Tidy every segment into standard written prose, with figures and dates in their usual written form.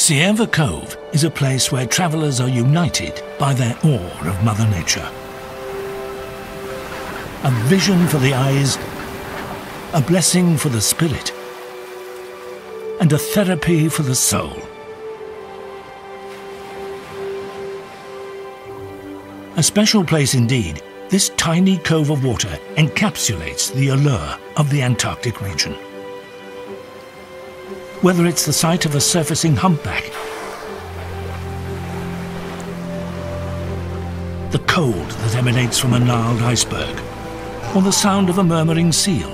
Cierva Cove is a place where travellers are united by their awe of Mother Nature. A vision for the eyes, a blessing for the spirit, and a therapy for the soul. A special place indeed, this tiny cove of water encapsulates the allure of the Antarctic region. Whether it's the sight of a surfacing humpback, the cold that emanates from a gnarled iceberg, or the sound of a murmuring seal,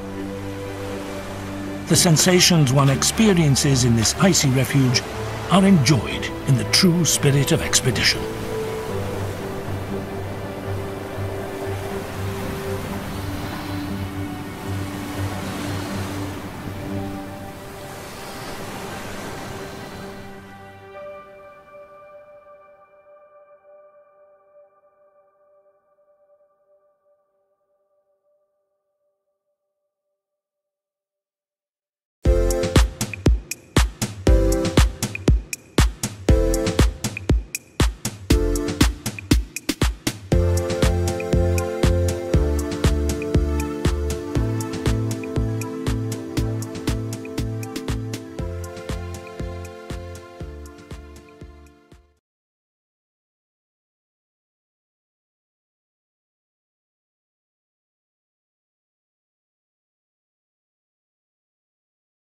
the sensations one experiences in this icy refuge are enjoyed in the true spirit of expedition.